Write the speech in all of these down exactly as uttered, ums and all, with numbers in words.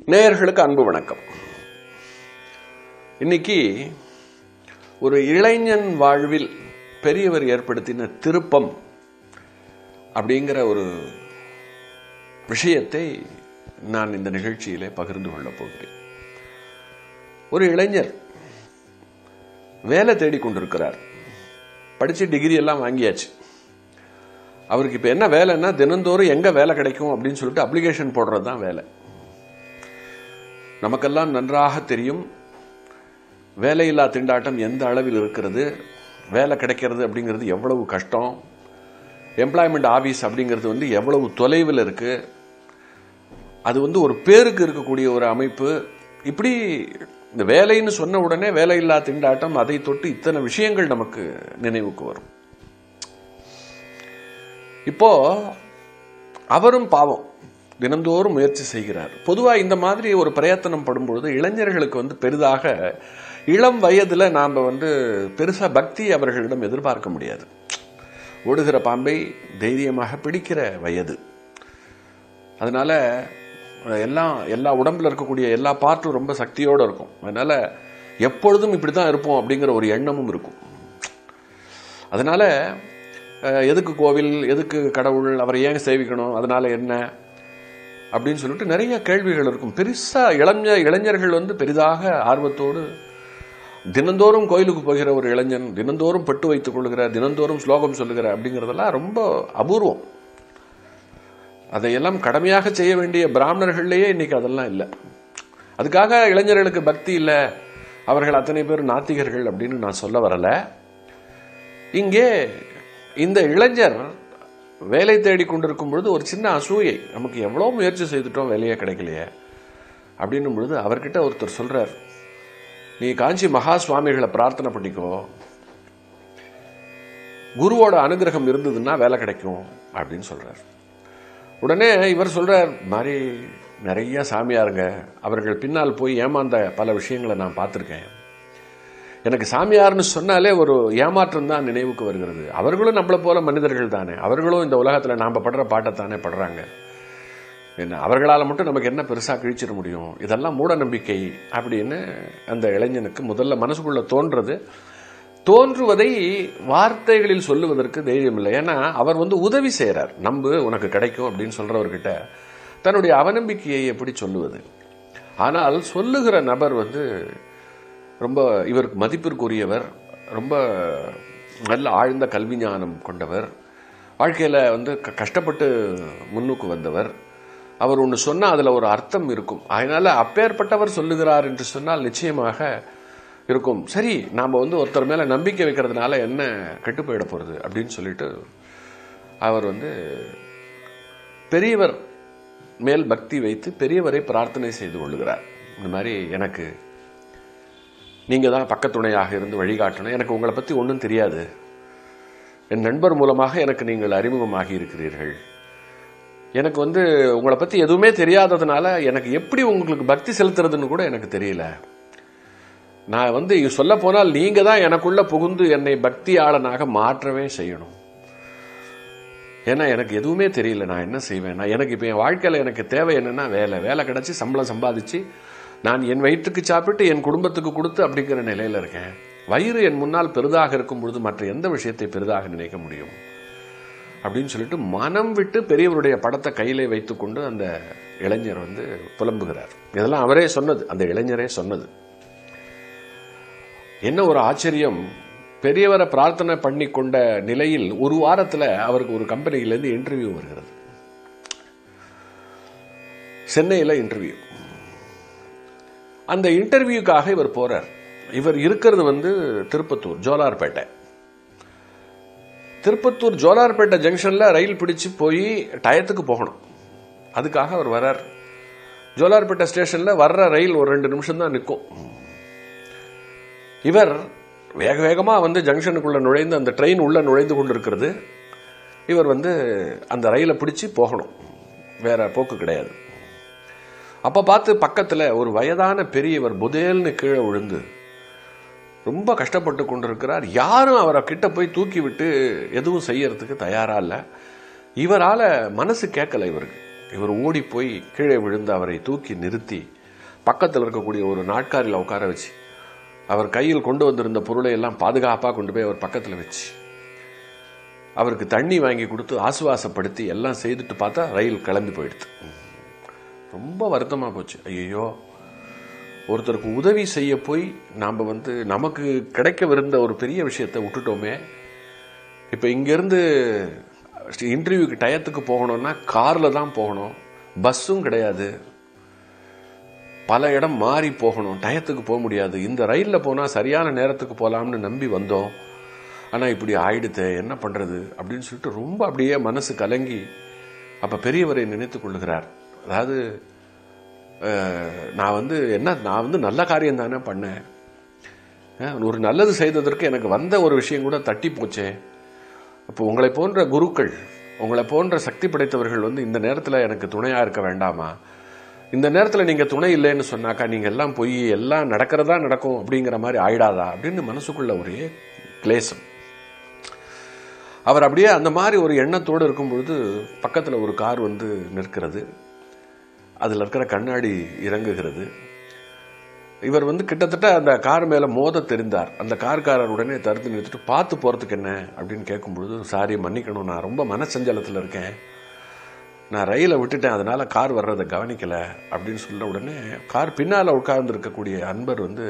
நேயர்களுக்கு அன்பு வணக்கம். இன்னைக்கு ஒரு இளைஞன் வாழ்வில் பெரியவர் ஏற்படுத்தின திருப்பம் அப்படிங்கிற ஒரு விஷயத்தை நான் இந்த நிகழ்ச்சியிலே பகிர்ந்து கொள்ளப் போகிறேன். ஒரு இளைஞர் வேலை தேடிக்கொண்டிருக்கிறார். படிச்சு டிகிரி எல்லாம் வாங்கியாச்சு. அவருக்கு இப்ப என்ன வேலைன்னா, தினந்தோறும் எங்க வேலை கிடைக்கும் அப்படின்னு சொல்லிட்டு அப்ளிகேஷன் போடுறது தான் வேலை. நமக்கெல்லாம் நன்றாக தெரியும் வேலையில்லா திண்டாட்டம் எந்த அளவில் இருக்கிறது, வேலை கிடைக்கிறது அப்படிங்கிறது எவ்வளவு கஷ்டம், எம்ப்ளாய்மெண்ட் ஆபீஸ் அப்படிங்கிறது வந்து எவ்வளவு தொலைவில் இருக்கு, அது வந்து ஒரு பேருக்கு இருக்கக்கூடிய ஒரு அமைப்பு. இப்படி இந்த வேலைன்னு சொன்ன உடனே வேலையில்லா திண்டாட்டம், அதை தொட்டு இத்தனை விஷயங்கள் நமக்கு நினைவுக்கு வரும். இப்போ அவரும் பாவம் தினந்தோறும் முயற்சி செய்கிறார். பொதுவாக இந்த மாதிரி ஒரு பிரயத்தனம் படும்பொழுது இளைஞர்களுக்கு வந்து பெரிதாக இளம் வயதுல நாம வந்து பெருசா பக்தி அவர்களிடம் எதிர்பார்க்க முடியாது. ஓடுகிற பாம்பை தைரியமாக பிடிக்கிற வயது. அதனால எல்லாம் எல்லா உடம்புல இருக்கக்கூடிய எல்லா பார்ட்டும் ரொம்ப சக்தியோடு இருக்கும். அதனால எப்பொழுதும் இப்படித்தான் இருப்போம் அப்படிங்கிற ஒரு எண்ணமும் இருக்கும். அதனால எதுக்கு கோவில், எதுக்கு கடவுள், அவரை ஏன் சேவிக்கணும், அதனால என்ன அப்படின்னு சொல்லிட்டு நிறைய கேள்விகள் இருக்கும். பெருசா இளைஞ இளைஞர்கள் வந்து பெரிதாக ஆர்வத்தோடு தினந்தோறும் கோயிலுக்கு போகிற ஒரு இளைஞன், தினந்தோறும் பட்டு வைத்துக் கொள்கிற, தினந்தோறும் ஸ்லோகம் சொல்லுகிற அப்படிங்கிறதெல்லாம் ரொம்ப அபூர்வம். அதையெல்லாம் கடமையாக செய்ய வேண்டிய பிராமணர்கள்லேயே இன்னைக்கு அதெல்லாம் இல்லை. அதுக்காக இளைஞர்களுக்கு பக்தி இல்லை, அவர்கள் அத்தனை பேர் நாத்திகர்கள் அப்படின்னு நான் சொல்ல வரல. இங்கே இந்த இளைஞர் வேலை தேடி கொண்டிருக்கும் பொழுது ஒரு சின்ன அசூயை, நமக்கு எவ்வளோ முயற்சி செய்துட்டோம் வேலையே கிடைக்கலையே அப்படின்னும் பொழுது அவர்கிட்ட ஒருத்தர் சொல்றார், நீ காஞ்சி மகாஸ்வாமிகளை பிரார்த்தனை பண்ணிக்கோ, குருவோட அனுகிரகம் இருந்ததுன்னா வேலை கிடைக்கும் அப்படின்னு சொல்றார். உடனே இவர் சொல்றார், மாதிரி நிறைய சாமியாருங்க, அவர்கள் பின்னால் போய் ஏமாந்த பல விஷயங்களை நான் பார்த்துருக்கேன். எனக்கு சாமியார்னு சொன்னாலே ஒரு ஏமாற்றம் தான் நினைவுக்கு வருகிறது. அவர்களும் நம்மளை போல மனிதர்கள் தானே, அவர்களும் இந்த உலகத்துல நாம படுற பாட்டை தானே படுறாங்க. என்ன அவர்களால் மட்டும் நமக்கு என்ன பெருசா கிழிச்சிட முடியும், இதெல்லாம் மூட நம்பிக்கை அப்படின்னு அந்த இளைஞனுக்கு முதல்ல மனசுக்குள்ள தோன்றது. தோன்றுவதை வார்த்தைகளில் சொல்லுவதற்கு தைரியம் இல்லை. ஏன்னா அவர் வந்து உதவி செய்யறார், நம்பு உனக்கு கிடைக்கும் அப்படின்னு சொல்றவர்கிட்ட தன்னுடைய அவநம்பிக்கையை எப்படி சொல்லுவது. ஆனால் சொல்லுகிற நபர் வந்து ரொம்ப இவருக்கு மதிப்பிற்குரியவர், ரொம்ப நல்ல ஆழ்ந்த கல்வி ஞானம் கொண்டவர், வாழ்க்கையில வந்து கஷ்டப்பட்டு முன்னுக்கு வந்தவர். அவர் ஒன்று சொன்னா அதுல ஒரு அர்த்தம் இருக்கும். அதனால அப்பேற்பட்டவர் சொல்லுகிறார் என்று சொன்னால் நிச்சயமாக இருக்கும். சரி, நாம வந்து ஒருத்தர் மேல நம்பிக்கை வைக்கிறதுனால என்ன கெட்டு போயிட போறது அப்படின்னு சொல்லிட்டு அவர் வந்து பெரியவர் மேல் பக்தி வைத்து பெரியவரை பிரார்த்தனை செய்து கொள்ளுகிறார். இந்த மாதிரி எனக்கு நீங்க தான் பக்கத்துணையாக இருந்து வழிகாட்டணும், எனக்கு உங்களை பத்தி ஒன்றும் தெரியாது, என் நண்பர் மூலமாக எனக்கு நீங்கள் அறிமுகமாகி இருக்கிறீர்கள், எனக்கு வந்து உங்களை பத்தி எதுவுமே தெரியாததுனால எனக்கு எப்படி உங்களுக்கு பக்தி செலுத்துறதுன்னு கூட எனக்கு தெரியல. நான் வந்து சொல்ல போனால் நீங்க தான் எனக்குள்ள புகுந்து என்னை பக்தியாளனாக மாற்றவே செய்யணும். ஏன்னா எனக்கு எதுவுமே தெரியல, நான் என்ன செய்வேன், நான் எனக்கு இப்ப என் வாழ்க்கையில எனக்கு தேவை என்னன்னா வேலை, வேலை கிடைச்சி சம்பளம் சம்பாதிச்சு நான் என் வயிற்றுக்கு சாப்பிட்டு என் குடும்பத்துக்கு கொடுத்து அப்படிங்கிற நிலையில இருக்கேன். வயிறு என் முன்னால் பெரிதாக இருக்கும் பொழுது மற்ற எந்த விஷயத்தை பெரிதாக நினைக்க முடியும் அப்படின்னு சொல்லிட்டு மனம் விட்டு பெரியவருடைய படத்தை கையிலே வைத்துக் கொண்டு அந்த இளைஞர் வந்து புலம்புகிறார். இதெல்லாம் அவரே சொன்னது, அந்த இளைஞரே சொன்னது. என்ன ஒரு ஆச்சரியம், பெரியவரை பிரார்த்தனை பண்ணி கொண்ட நிலையில் ஒரு வாரத்துல அவருக்கு ஒரு கம்பெனியிலிருந்து இன்டர்வியூ வருகிறது. சென்னையில இன்டர்வியூ. அந்த இன்டர்வியூக்காக இவர் போறார். இவர் இருக்கிறது வந்து திருப்பத்தூர் ஜோலார்பேட்டை. திருப்பத்தூர் ஜோலார்பேட்டை ஜங்ஷன்ல ரயில் பிடிச்சு போய் டயத்துக்கு போகணும். அதுக்காக அவர் வர்றார். ஜோலார்பேட்டை ஸ்டேஷன்ல வர்ற ரயில் ஒரு ரெண்டு நிமிஷம் தான் நிற்கும். இவர் வேக வேகமா வந்து ஜங்ஷனுக்குள்ள நுழைந்து அந்த ட்ரெயின் உள்ள நுழைந்து கொண்டிருக்கிறது. இவர் வந்து அந்த ரயிலை பிடிச்சு போகணும், வேற போக்கு கிடையாது. அப்ப பார்த்து பக்கத்துல ஒரு வயதான பெரியவர் புதேல்னு கீழே விழுந்து ரொம்ப கஷ்டப்பட்டு கொண்டிருக்கிறார். யாரும் அவரை கிட்ட போய் தூக்கி விட்டு எதுவும் செய்யறதுக்கு தயாரா இல்ல. இவரால மனசு கேட்கல இவருக்கு. இவர் ஓடி போய் கீழே விழுந்து அவரை தூக்கி நிறுத்தி பக்கத்தில் இருக்கக்கூடிய ஒரு நாட்காரியில் உட்கார வச்சு அவர் கையில் கொண்டு வந்திருந்த பொருளை எல்லாம் பாதுகாப்பாக கொண்டு போய் அவர் பக்கத்தில் வச்சு அவருக்கு தண்ணி வாங்கி கொடுத்து ஆசுவாசப்படுத்தி எல்லாம் செய்துட்டு பார்த்தா ரயில் கிளம்பி போயிடுது. ரொம்ப வருத்தமாக போச்சு. ஐயோ, ஒருத்தருக்கு உதவி செய்ய போய் நாம் வந்து நமக்கு கிடைக்கவிருந்த ஒரு பெரிய விஷயத்தை விட்டுட்டோமே. இப்போ இங்கேருந்து இன்டர்வியூக்கு டயத்துக்கு போகணும்னா காரில் தான் போகணும், பஸ்ஸும் கிடையாது, பல இடம் மாறி போகணும், டயத்துக்கு போக முடியாது. இந்த ரயிலில் போனால் சரியான நேரத்துக்கு போகலாம்னு நம்பி வந்தோம், ஆனால் இப்படி ஆயிடுத்து, என்ன பண்ணுறது அப்படின்னு சொல்லிட்டு ரொம்ப அப்படியே மனசு கலங்கி அப்போ பெரியவரை நினைத்து கொள்ளுகிறார். அதாவது நான் வந்து என்ன நான் வந்து நல்ல காரியம் தானே பண்ணேன், ஒரு நல்லது செய்ததற்கு எனக்கு வந்த ஒரு விஷயம் கூட தட்டி போச்சே. அப்போ உங்களை போன்ற குருக்கள், உங்களை போன்ற சக்தி படைத்தவர்கள் வந்து இந்த நேரத்தில் எனக்கு துணையாக இருக்க வேண்டாமா? இந்த நேரத்தில் நீங்கள் துணை இல்லைன்னு சொன்னாக்கா நீங்கள் எல்லாம் போய் எல்லாம் நடக்கிறதா நடக்கும் அப்படிங்கிற மாதிரி ஆயிடாதா அப்படின்னு மனசுக்குள்ள ஒரே கிளேசம். அவர் அப்படியே அந்த மாதிரி ஒரு எண்ணத்தோடு இருக்கும்பொழுது பக்கத்தில் ஒரு கார் வந்து நிற்கிறது. அதில் இருக்கிற கண்ணாடி இறங்குகிறது. இவர் வந்து கிட்டத்தட்ட அந்த கார் மேலே மோத தெரிந்தார். அந்த கார்காரர் உடனே தடுத்து நிறுத்திட்டு பார்த்து போகிறதுக்கு என்ன அப்படின்னு கேட்கும்பொழுது, சாரி மன்னிக்கணும், நான் ரொம்ப மனசஞ்சலத்தில் இருக்கேன், நான் ரயிலை விட்டுட்டேன், அதனால கார் வர்றதை கவனிக்கலை அப்படின்னு சொல்ல உடனே கார் பின்னால் உட்கார்ந்து இருக்கக்கூடிய அன்பர் வந்து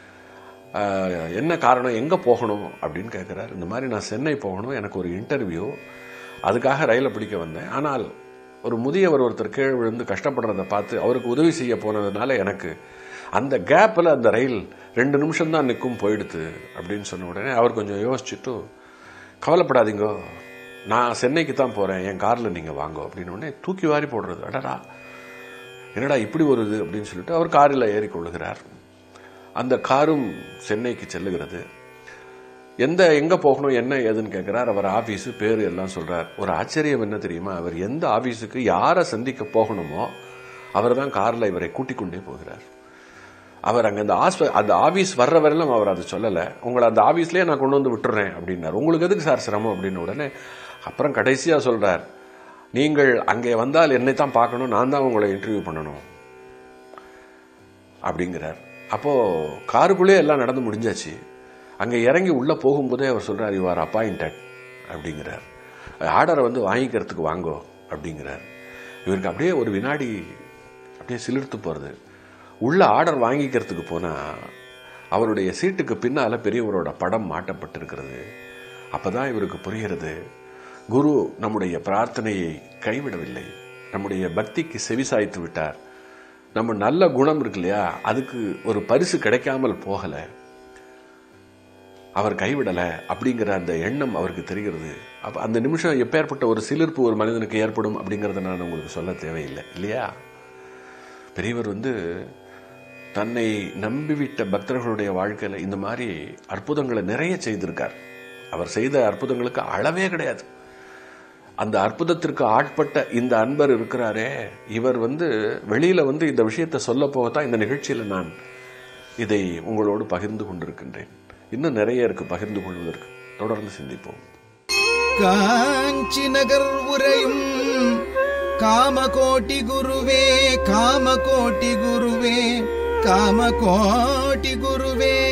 என்ன காரணம், எங்கே போகணும் அப்படின்னு கேட்குறார். இந்த மாதிரி நான் சென்னை போகணும், எனக்கு ஒரு இன்டர்வியூ, அதுக்காக ரயிலை பிடிக்க வந்தேன், ஆனால் ஒரு முதியவர் ஒருத்தர் கீழே விழுந்து கஷ்டப்படுறதை பார்த்து அவருக்கு உதவி செய்ய போனதுனால எனக்கு அந்த கேப்பில் அந்த ரயில் ரெண்டு நிமிஷம் தான் நிற்கும் போயிடுது அப்படின்னு சொன்ன உடனே அவர் கொஞ்சம் யோசிச்சுட்டு, கவலைப்படாதீங்கோ, நான் சென்னைக்கு தான் போகிறேன், என் காரில் நீங்கள் வாங்கோ அப்படின்னு உடனே தூக்கி வாரி போடுறது. அடடா என்னடா இப்படி ஒரு இது அப்படின்னு சொல்லிட்டு அவர் காரில் ஏறிக்கொள்ளுகிறார். அந்த காரும் சென்னைக்கு செல்லுகிறது. எந்த எங்கே போகணும் என்ன ஏதுன்னு கேட்குறார். அவர் ஆஃபீஸு பேர் எல்லாம் சொல்கிறார். ஒரு ஆச்சரியம் என்ன தெரியுமா, அவர் எந்த ஆஃபீஸுக்கு யாரை சந்திக்க போகணுமோ அவர் தான் காரில் இவரை கூட்டிக் கொண்டே போகிறார். அவர் அங்கே அந்த ஆஸ்ப அந்த ஆஃபீஸ் வர்ற வரையிலும் அவர் அதை சொல்லலை, உங்களை அந்த ஆஃபீஸ்லேயே நான் கொண்டு வந்து விட்டுறேன் அப்படின்னார். உங்களுக்கு எதுக்கு சார் சிரமம் அப்படின்னு உடனே அப்புறம் கடைசியாக சொல்கிறார், நீங்கள் அங்கே வந்தால் என்னை தான் பார்க்கணும், நான் தான் உங்களை இன்டர்வியூ பண்ணணும் அப்படிங்கிறார். அப்போது காருக்குள்ளே எல்லாம் நடந்து முடிஞ்சாச்சு. அங்கே இறங்கி உள்ளே போகும்போதே அவர் சொல்கிறார், யூ ஆர் அப்பாயிண்டட் அப்படிங்கிறார். ஆர்டரை வந்து வாங்கிக்கிறதுக்கு வாங்கோ அப்படிங்கிறார். இவருக்கு அப்படியே ஒரு வினாடி அப்படியே சிலிர்த்து போகிறது. உள்ள ஆர்டர் வாங்கிக்கிறதுக்கு போனால் அவருடைய சீட்டுக்கு பின்னால் பெரியவரோட படம் மாட்டப்பட்டிருக்கிறது. அப்போ தான் இவருக்கு புரிகிறது, குரு நம்முடைய பிரார்த்தனையை கைவிடவில்லை, நம்முடைய பக்திக்கு செவிசாய்த்து விட்டார், நம்ம நல்ல குணம் இருக்கு இல்லையா, அதுக்கு ஒரு பரிசு கிடைக்காமல் போகலை, அவர் கைவிடலை அப்படிங்கிற அந்த எண்ணம் அவருக்கு தெரிகிறது. அப்போ அந்த நிமிஷம் எப்பேற்பட்ட ஒரு சிலிர்ப்பு ஒரு மனிதனுக்கு ஏற்படும் அப்படிங்கிறத நான் உங்களுக்கு சொல்ல தேவையில்லை இல்லையா. பெரியவர் வந்து தன்னை நம்பிவிட்ட பக்தர்களுடைய வாழ்க்கையில் இந்த மாதிரி அற்புதங்களை நிறைய செய்திருக்கார். அவர் செய்த அற்புதங்களுக்கு அளவே கிடையாது. அந்த அற்புதத்திற்கு ஆட்பட்ட இந்த அன்பர் இருக்கிறாரே, இவர் வந்து வெளியில் வந்து இந்த விஷயத்தை சொல்ல போகத்தான் இந்த நிகழ்ச்சியில் நான் இதை உங்களோடு பகிர்ந்து கொண்டிருக்கின்றேன். இன்னும் நிறைய இருக்கு பகிர்ந்து கொள்வதற்கு. தொடர்ந்து சிந்திப்போம். காஞ்சி நகர் உரையும் காமகோட்டி குருவே, காமகோட்டி குருவே, காமகோட்டி குருவே.